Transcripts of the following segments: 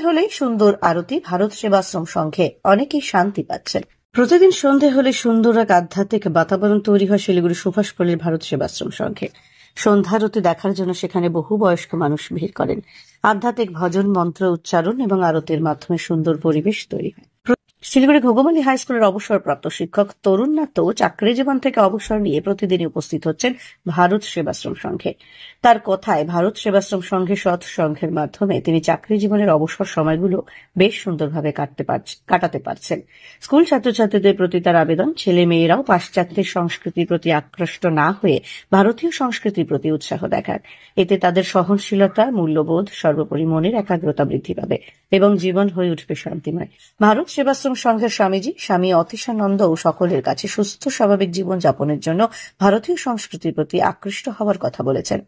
হলেই সুন্দর আরতি ভারত সেবাশ্রম সংঘে অনেকেই শান্তি পাচ্ছেন। প্রতিদিন সন্ধে হলে সুন্দর এক আধ্যাত্মিক বাতাবরণ তৈরি হয় শিলিগুড়ি সুভাষপল্লীর ভারত সেবাশ্রম সংঘে। সন্ধ্যারতি দেখার জন্য সেখানে বহু বয়স্ক মানুষ ভিড় করেন। আধ্যাত্মিক ভজন, মন্ত্র উচ্চারণ এবং আরতির মাধ্যমে সুন্দর পরিবেশ তৈরি হয়। শিলিগুড়ি ঘুঘুমালি হাই স্কুলের অবসরপ্রাপ্ত শিক্ষক তরুণ নাথ চাকরি জীবন থেকে অবসর নিয়ে প্রতিদিনই উপস্থিত হচ্ছেন ভারত সেবাশ্রম সংঘে। তার কথায়, ভারত সেবাশ্রম সংঘে সৎ সংঘের মাধ্যমে তিনি চাকরি জীবনের অবসর সময়গুলো বেশ সুন্দরভাবে কাটাতে পারছেন। স্কুল ছাত্রছাত্রীদের প্রতি তার আবেদন, ছেলে মেয়েরাও পাশ্চাত্যের সংস্কৃতির প্রতি আকৃষ্ট না হয়ে ভারতীয় সংস্কৃতির প্রতি উৎসাহ দেখান। এতে তাদের সহনশীলতা, মূল্যবোধ, সর্বোপরি মনের একাগ্রতা বৃদ্ধি পাবে এবং জীবন হয়ে উঠবে শান্তিময়। ভারত সেবাশ্রম সংঘের স্বামীজি স্বামী অতীশানন্দ ও সকলের কাছে সুস্থ স্বাভাবিক জীবন যাপনের জন্য ভারতীয় সংস্কৃতির প্রতি আকৃষ্ট হওয়ার কথা বলেছেন।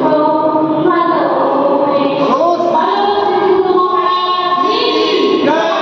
Yeah.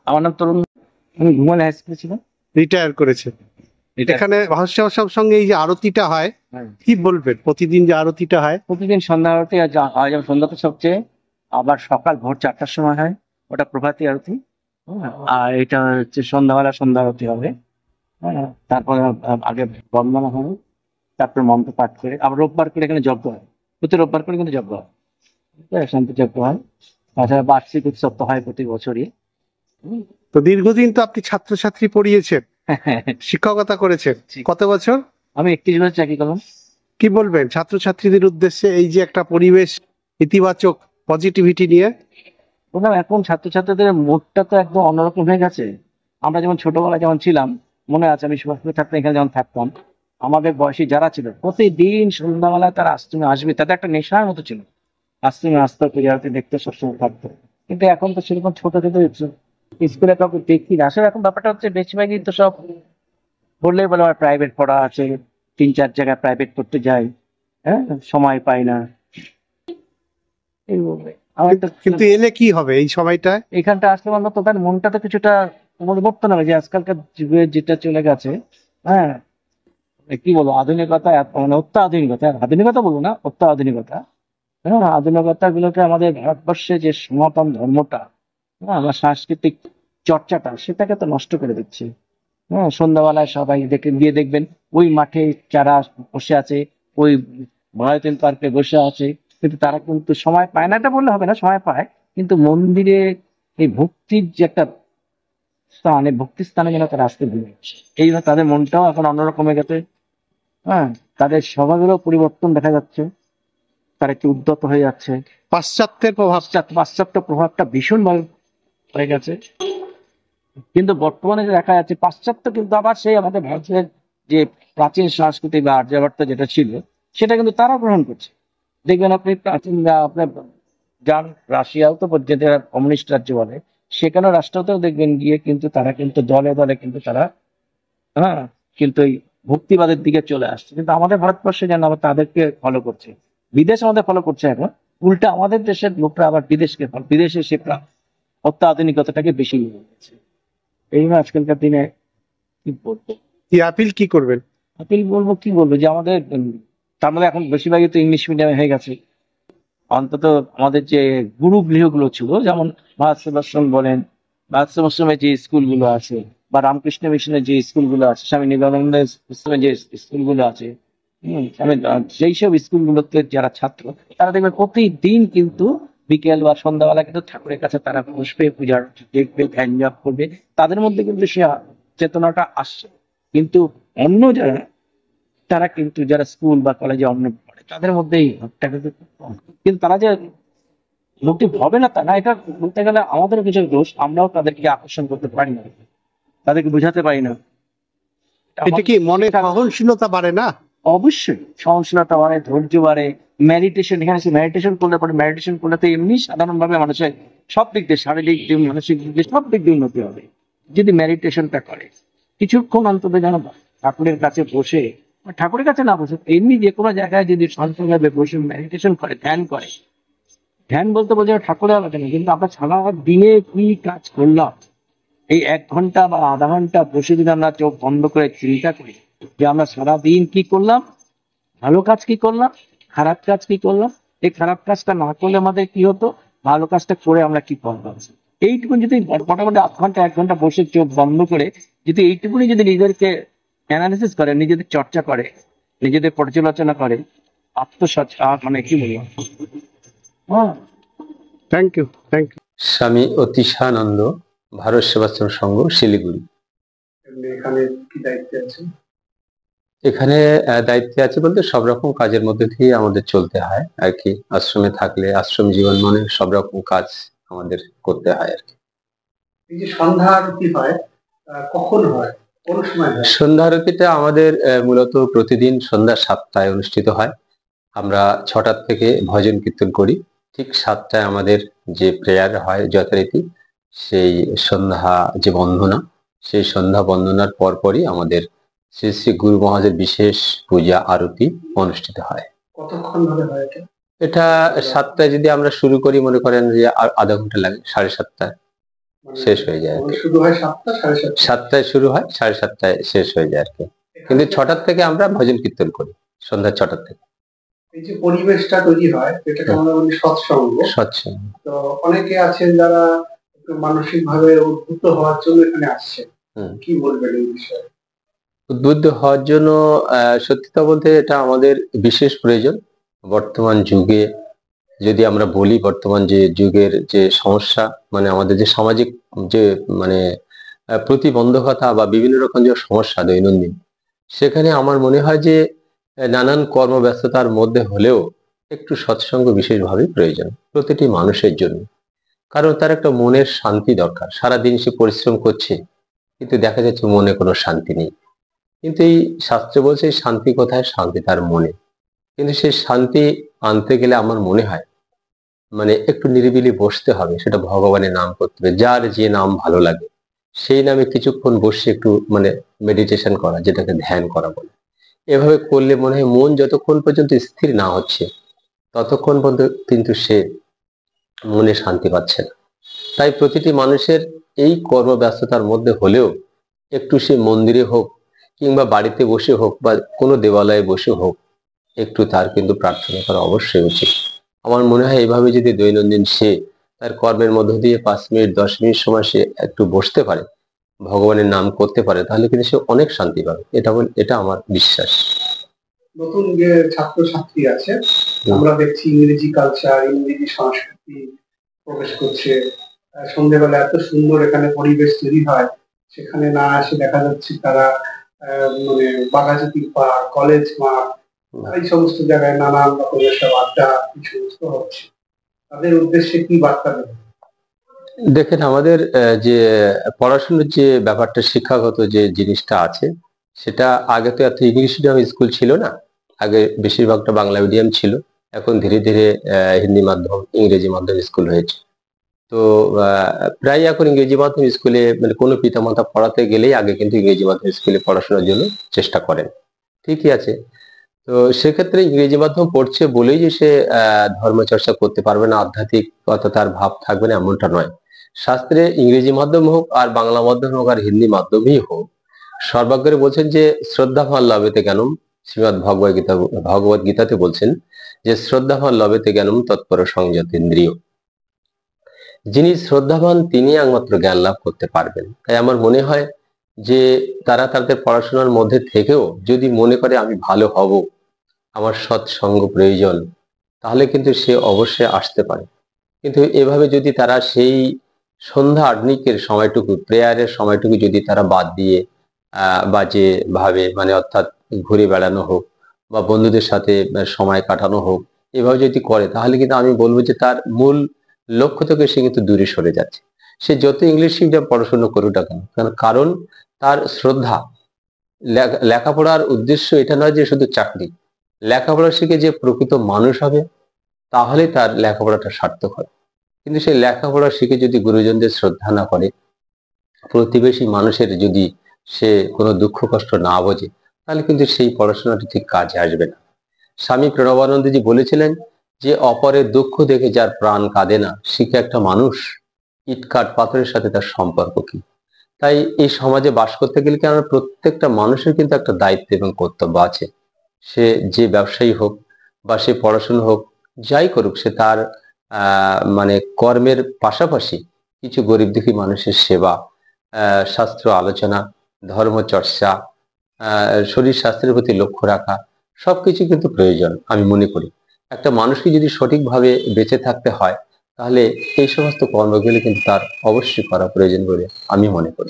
আমার নাম তরুণ, আমি ঘুমালে হাই স্কুলে ছিলাম। রিটায়ার করেছে। এখানে ভারত সেবাশ্রম সঙ্গে এই যে আরতিটা হয়, কি বলবেন? প্রতিদিন যে আরতিটা হয়, প্রতিদিন সন্ধ্যা আরতি হয়, যেমন সন্ধ্যাতে সবচেয়ে, আবার সকাল ভোর 4টার সময় হয়, ওটা প্রভাতী আরতি। আর এটা হচ্ছে সন্ধ্যাবেলা সন্ধ্যা আরতি হবে। হ্যাঁ, তারপরে আগে বন্দনা হবে, তারপরে মন্ত্র পাঠ করে, আবার রোববার করে এখানে যজ্ঞ হয়, প্রতি রোববার করে কিন্তু যজ্ঞ হয়, শান্তি যজ্ঞ হয়। তাছাড়া বার্ষিক উৎসব তো হয় প্রতি বছরই। তো দীর্ঘদিন তো আপনি ছাত্রছাত্রী পড়িয়েছেন, শিক্ষকতা করেছেন, কত বছর? আমি 31 বছর চাকরি করলাম। কি বলবেন ছাত্রছাত্রীদের উদ্দেশ্যে এই যে একটা পরিবেশ, ইতিবাচক পজিটিভিটি নিয়ে? বললাম, এখন ছাত্রছাত্রীদের মুডটা তো একদম অন্যরকম হয়ে গেছে। আমরা যেমন ছোটবেলায় যেমন ছিলাম, মনে আছে, আমি সুভাষপুর ছাত্র এখানে যেমন থাকতাম, আমাদের বয়সী যারা ছিল প্রতিদিন সন্ধ্যাবেলায় তারা আশ্রমে আসবে, তাদের একটা নেশার মতো ছিল, আশ্রমে আসতো, পূজা আরতি দেখতে সবসময় থাকতো। কিন্তু এখন তো সেরকম ছোট ছোট স্কুলে কাউকে দেখি না। আসলে এখন ব্যাপারটা হচ্ছে বেশিরভাগই তো সব বললেই বলে আমার প্রাইভেট পড়া আছে, 3-4 জায়গায় প্রাইভেট পড়তে যাই, হ্যাঁ, সময় পাই না, এই বলবে। আমার তো কিন্তু এলে কি হবে এই সময়টায়? এখানটা আসলে অন্তত তার মনটা তো কিছুটা পরিবর্তন হবে, যে আজকালকার যুগে যেটা চলে গেছে। হ্যাঁ, কি বলবো, আধুনিকতা মানে অত্যাধুনিকতা, আধুনিকতা বলবো না, অত্যাধুনিকতা। হ্যাঁ, আধুনিকতা গুলোকে আমাদের ভারতবর্ষে যে সনাতন ধর্মটা, হ্যাঁ, আমার সাংস্কৃতিক চর্চাটা, সেটাকে তো নষ্ট করে দিচ্ছে। হ্যাঁ, সন্ধ্যাবেলায় সবাই গিয়ে দেখবেন ওই মাঠে যারা বসে আছে, ওই ভারতীয় পার্কে বসে আছে, কিন্তু তারা কিন্তু সময় পায় না, এটা বললে হবে না, সময় পায়, কিন্তু মন্দিরে এই ভক্তির যে একটা স্থান, এই ভক্তির স্থানে যেন তারা আসতে ভুলে যাচ্ছে। এই জন্য তাদের মনটাও এখন অন্যরকম হয়ে গেছে। হ্যাঁ, তাদের স্বভাবেরও পরিবর্তন দেখা যাচ্ছে, তারা একটু উদ্যত হয়ে যাচ্ছে। পাশ্চাত্যের প্রভাব, পাশ্চাত্য প্রভাবটা ভীষণ ভাবে হয়ে গেছে। কিন্তু বর্তমানে যে দেখা যাচ্ছে, পাশ্চাত্য কিন্তু আবার সেই আমাদের ভারতের যে প্রাচীন সংস্কৃতি বা আর্যাবর্ত যেটা ছিল, সেটা কিন্তু তারা গ্রহণ করছে। দেখবেন আপনি প্রাচীন আপনার যান রাশিয়াও তো যেটা কমিউনিস্ট রাজ্য বলে, সেখানেও রাষ্ট্রতেও দেখবেন গিয়ে কিন্তু তারা কিন্তু দলে দলে কিন্তু তারা, হ্যাঁ, কিন্তু এই ভক্তিবাদের দিকে চলে আসছে। কিন্তু আমাদের ভারতবর্ষে যেন আবার তাদেরকে ফলো করছে, বিদেশ আমাদের ফলো করছে এখন, উল্টা আমাদের দেশের লোকরা আবার বিদেশে সে অত্যাধুনিকতাটাকে বেশি নিয়ে নিয়েছে। এই জন্য আজকালকার দিনে কি বলবো, কি আপিল কি করবেন? আপিল বলবো, কি বলবো, যে আমাদের তার মধ্যে এখন বেশিরভাগই তো ইংলিশ মিডিয়ামে হয়ে গেছে। অন্তত আমাদের যে গুরু গৃহগুলো ছিল, যেমন ভারত সেবাশ্রম বলেন, ভারত সেবাশ্রমের যে স্কুলগুলো আছে, বা রামকৃষ্ণ মিশনের যে স্কুলগুলো আছে, স্বামী নিত্যানন্দ ইসলামের যে স্কুলগুলো আছে, আমি যেই সব স্কুলগুলোতে যারা ছাত্র, তারা দেখবে প্রতিদিন কিন্তু বিকেল বা সন্ধ্যাবেলা কিন্তু ঠাকুরের কাছে তারা বসবে, পূজার দেখবে, ধ্যান জপ করবে, তাদের মধ্যে কিন্তু সে চেতনাটা আসছে। কিন্তু অন্য যারা, তারা কিন্তু যারা স্কুল বা কলেজে অন্য পড়ে, তাদের মধ্যে এই ভাবটা কিন্তু খুব কম। কিন্তু তারা যে মোটিভ হবে না তা না, এটা বলতে গেলে আমাদেরও কিছু দোষ, আমরাও তাদেরকে আকর্ষণ করতে পারি না, তাদেরকে বোঝাতে পারি না। এটা কি মনে সহনশীলতা বাড়ে না? অবশ্যই সহনশীলতা বাড়ে, ধৈর্য বাড়ে, মেডিটেশন, এখানে মেডিটেশন করলে পরে, মেডিটেশন করলে তো এমনি সাধারণভাবে মানুষের সব দিক দিয়ে, শারীরিক দিক, মানসিক দিক দিয়ে, সব দিক দিয়ে উন্নতি হবে যদি মেডিটেশনটা করে। কিছুক্ষণ অন্তত যেন ঠাকুরের কাছে বসে, ঠাকুরের কাছে না বসে, এমনি যে কোনো জায়গায় যদি শান্তভাবে বসে মেডিটেশন করে, ধ্যান করে। ধ্যান বলতে বোঝা ঠাকুরের আলাদা না, কিন্তু আমরা সারা দিনে কি কাজ করলাম, এই 1 ঘন্টা বা আধা ঘন্টা বসে যদি আমরা চোখ বন্ধ করে চিন্তা করি যে আমরা সারা দিন কি করলাম, ভালো কাজ কি করলাম, খারাপ কাজ কি করলাম, এই খারাপ কাজটা না করলে আমাদের কি হতো, ভালো কাজটা করে আমরা কি করলাম, এইটুকু যদি মোটামুটি আধ ঘন্টা 1 ঘন্টা বসে চোখ বন্ধ করে যদি এইটুকুনি যদি নিজেদেরকে অ্যানালিসিস করে, নিজেদের চর্চা করে, নিজেদের পর্যালোচনা করে, মানে কি বলবো, হ্যাঁ। Thank you, thank you. Swami Atishananda, Bharat Sevashram Sangha, Siliguri. এখানে কি দায়িত্বে আছে? এখানে দায়িত্বে আছে বলতে সব রকম কাজের মধ্যে দিয়ে আমাদের চলতে হয় আর কি। আশ্রমে থাকলে আশ্রম জীবন মানে সব রকম কাজ আমাদের করতে হয় আর কি। এই যে সন্ধ্যা আরতি হয়, কখন হয়, কোন সময় হয়? সন্ধ্যা আরতিটা আমাদের মূলত প্রতিদিন সন্ধ্যা 7টায় অনুষ্ঠিত হয়। আমরা 6টার থেকে ভজন কীর্তন করি, ঠিক 7টায় আমাদের যে প্রেয়ার হয় যথারীতি, সেই সন্ধ্যা যে বন্দনা, সেই সন্ধ্যা বন্দনার পরপরই আমাদের শ্রী শ্রী গুরু মহারাজের বিশেষ পূজা আরতি অনুষ্ঠিত হয়। কতক্ষণ ধরে হয় এটা? এটা 7টায় যদি আমরা শুরু করি, মনে করেন যে আধা ঘন্টা লাগে, 7:30টায়। শেষ হয়ে যায় আর কি। শুরু হয় 7টা 7:30। 7টায় শুরু হয়, 7:30টায় শেষ হয়ে যায় আর কি। কিন্তু 6টার থেকে আমরা ভজন কীর্তন করি, সন্ধ্যা 6টার থেকে। এই যে পরিবেশটা তৈরি হয় এটাকে আমরা বলি সৎসঙ্গ। সৎসঙ্গ। তো অনেকে আছেন যারা একটু মানসিক ভাবে উদ্বুদ্ধ হওয়ার জন্য এখানে আসছে, কি বলবেন এই বিষয়ে? উদ্বুদ্ধ হওয়ার জন্য সত্যিটা বলতে এটা আমাদের বিশেষ প্রয়োজন বর্তমান যুগে। যদি আমরা বলি বর্তমান যে যুগের যে সমস্যা, মানে আমাদের যে সামাজিক যে মানে প্রতিবন্ধকতা বা বিভিন্ন রকম যে সমস্যা দৈনন্দিন, সেখানে আমার মনে হয় যে নানান কর্মব্যস্ততার মধ্যে হলেও একটু সৎসঙ্গ বিশেষভাবে প্রয়োজন প্রতিটি মানুষের জন্য। কারণ তার একটা মনের শান্তি দরকার। সারাদিন সে পরিশ্রম করছে কিন্তু দেখা যাচ্ছে মনে কোনো শান্তি নেই। কিন্তু এই শাস্ত্র বলছে শান্তি কোথায়? শান্তি তার মনে। কিন্তু সেই শান্তি আনতে গেলে আমার মনে হয় মানে একটু নিরিবিলি বসতে হবে, সেটা ভগবানের নাম করতে হবে, যার যে নাম ভালো লাগে সেই নামে কিছুক্ষণ বসে একটু মানে মেডিটেশন করা, যেটাকে ধ্যান করা বলে। এভাবে করলে মনে হয় মন যতক্ষণ পর্যন্ত স্থির না হচ্ছে ততক্ষণ পর্যন্ত কিন্তু সে মনে শান্তি পাচ্ছে না। তাই প্রতিটি মানুষের এই কর্মব্যস্ততার মধ্যে হলেও একটু সে মন্দিরে হোক কিংবা বাড়িতে বসে হোক বা কোনো দেবালয়ে বসে হোক, একটু তার কিন্তু প্রার্থনা করা অবশ্যই উচিত। আমার মনে হয় এইভাবে যদি দৈনন্দিন সে তার কর্মের মধ্য দিয়ে 5 মিনিট 10 মিনিট সময় সে একটু বসতে পারে, ভগবানের নাম করতে পারে, তাহলে কিন্তু সে অনেক শান্তি পাবে। এটা আমার বিশ্বাস। নতুন যে ছাত্রছাত্রী আছে, আমরা দেখছি ইংরেজি কালচার, ইংরেজি সংস্কৃতি প্রবেশ করছে। সন্ধ্যেবেলা এত সুন্দর এখানে পরিবেশ তৈরি হয়, সেখানে না এসে দেখা যাচ্ছে তারা মানে বাঘাযতীন পার্ক, কলেজ মাঠ, এই সমস্ত জায়গায় নানান রকমের সব আড্ডা এই সমস্ত হচ্ছে। তাদের উদ্দেশ্যে কি বার্তা দেবেন? দেখেন, আমাদের যে পড়াশোনার যে ব্যাপারটা, শিক্ষাগত যে জিনিসটা আছে, সেটা আগে তো এত ইংলিশ মিডিয়াম স্কুল ছিল না। আগে বেশিরভাগটা বাংলা মিডিয়াম ছিল। এখন ধীরে ধীরে হিন্দি মাধ্যম, ইংরেজি মাধ্যম স্কুল হয়েছে। তো প্রায় এখন ইংরেজি মাধ্যম স্কুলে মানে কোনো পিতামাতা পড়াতে গেলেই আগে কিন্তু ইংরেজি মাধ্যম স্কুলে পড়াশোনার জন্য চেষ্টা করেন। ঠিকই আছে। তো সেক্ষেত্রে ইংরেজি মাধ্যম পড়ছে বলেই যে সে ধর্ম চর্চা করতে পারবে না, আধ্যাত্মিকতা তার ভাব থাকবে না, এমনটা নয়। শাস্ত্রে ইংরেজি মাধ্যম হোক আর বাংলা মাধ্যম হোক আর হিন্দি মাধ্যমই হোক, সর্বাগ্রে বলছেন যে শ্রদ্ধাভান লবেতে জ্ঞানম। শ্রীমদ ভগবত গীতাতে বলছেন যে শ্রদ্ধাভান লবেতে জ্ঞানম তৎপর সংযত ইন্দ্রিয়। যিনি শ্রদ্ধাবান তিনি একমাত্র জ্ঞান লাভ করতে পারবেন। তাই আমার মনে হয় যে তারা তাদের পড়াশোনার মধ্যে থেকেও যদি মনে করে আমি ভালো হব, আমার সৎসঙ্গ প্রয়োজন, তাহলে কিন্তু সে অবশ্যই আসতে পারে। কিন্তু এভাবে যদি তারা সেই সন্ধ্যা আহ্নিকের সময়টুকু, প্রেয়ারের সময়টুকু যদি তারা বাদ দিয়ে বাজে ভাবে মানে অর্থাৎ ঘুরে বেড়ানো হোক বা বন্ধুদের সাথে সময় কাটানো হোক, এভাবে যদি করে তাহলে কিন্তু আমি বলবো যে তার মূল লক্ষ্য থেকে সে কিন্তু দূরে সরে যাচ্ছে। সে যত ইংলিশ মিডিয়াম পড়াশোনা করুক না কেন, কারণ তার শ্রদ্ধা, লেখাপড়ার উদ্দেশ্য এটা নয় যে শুধু চাকরি। লেখাপড়া শিখে যে প্রকৃত মানুষ হবে তাহলে তার লেখাপড়াটা সার্থক হবে। কিন্তু সেই লেখাপড়া শিখে যদি গুরুজনদের শ্রদ্ধা না করে, প্রতিবেশী মানুষের যদি সে কোনো দুঃখ কষ্ট না বোঝে, তাহলে কিন্তু সেই পড়াশোনাটা ঠিক কাজে আসবে না। স্বামী প্রণবানন্দজি বলেছিলেন যে অপরের দুঃখ দেখে যার প্রাণ কাঁদে না, সে কি একটা মানুষ? ইটকাট পাথরের সাথে তার সম্পর্ক কি? তাই এই সমাজে বাস করতে গেলে কি আমরা প্রত্যেকটা মানুষের কিন্তু একটা দায়িত্ব এবং কর্তব্য আছে। সে যে ব্যবসায়ী হোক বা সে পড়াশোনা হোক, যাই করুক, সে তার মানে কর্মের পাশাপাশি কিছু গরিব দুঃখী মানুষের সেবা, শাস্ত্র আলোচনা, ধর্ম চর্চা, শরীর স্বাস্থ্যের প্রতি লক্ষ্য রাখা, সবকিছু কিন্তু প্রয়োজন আমি মনে করি। একটা মানুষকে যদি সঠিকভাবে বেঁচে থাকতে হয়, তাহলে এই সমস্ত কর্মগুলি কিন্তু তার অবশ্যই করা প্রয়োজন বলে আমি মনে করি।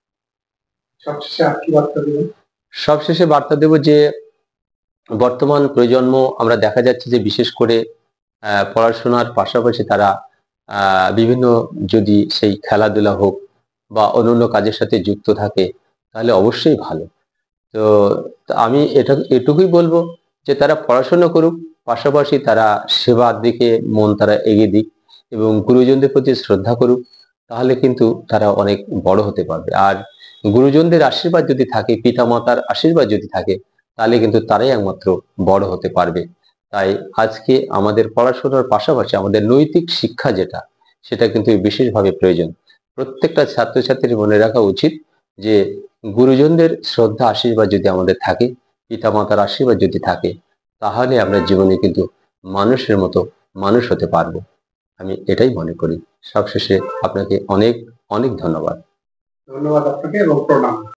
সবশেষে বার্তা দেব যে বর্তমান প্রজন্ম আমরা দেখা যাচ্ছে যে বিশেষ করে পড়াশোনার পাশাপাশি তারা বিভিন্ন যদি সেই খেলাধুলা হোক বা অন্যান্য কাজের সাথে যুক্ত থাকে তাহলে অবশ্যই ভালো। তো আমি এটুকুই বলবো যে তারা পড়াশোনা করুক, পাশাপাশি তারা সেবার দিকে মন তারা এগিয়ে দিক এবং গুরুজনদের প্রতি শ্রদ্ধা করুক, তাহলে কিন্তু তারা অনেক বড় হতে পারবে। আর গুরুজনদের আশীর্বাদ যদি থাকে, পিতামাতার আশীর্বাদ যদি থাকে, তাহলে কিন্তু তারাই একমাত্র বড় হতে পারবে। তাই আজকে আমাদের পড়াশোনার পাশাপাশি আমাদের নৈতিক শিক্ষা যেটা, সেটা কিন্তু বিশেষভাবে প্রয়োজন। প্রত্যেকটা ছাত্রছাত্রীর মনে রাখা উচিত যে গুরুজনদের শ্রদ্ধা আশীর্বাদ যদি আমাদের থাকে, পিতামাতার আশীর্বাদ যদি থাকে, তাহলে আমরা জীবনে কিন্তু মানুষের মতো মানুষ হতে পারবো। আমি এটাই মনে করি। সবশেষে আপনাকে অনেক অনেক ধন্যবাদ। ধন্যবাদ আপনাকে এবং প্রণাম।